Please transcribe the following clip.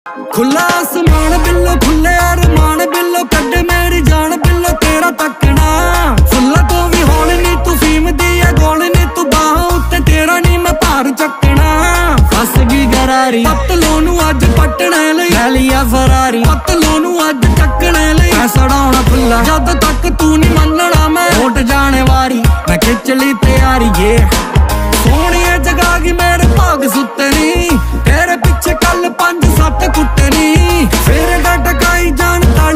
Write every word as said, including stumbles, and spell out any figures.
खुला आसमान बिल्लो खुले अरमान बिल्लो कड्डे मेरी जान बिल्लो तेरा तकना फुल्ला तो भी होल नी तू फीम दी है गोल नी तू बाह उत्ते तेरा नी मैं भार चकना फस गई गरारी पतलों नू अज पटने लई लै लिया फरारी पतलों नू अज चकने लई मैं सड़ाउणा खुला जद तक तू नी मनना मैं उठ जाने वारी मैं खिच ली तैयारी ये सोहणिए जगा गई मेरे भाग सुत्ते नी तेरे पिछे कल पंज सत्त कुट्टे नी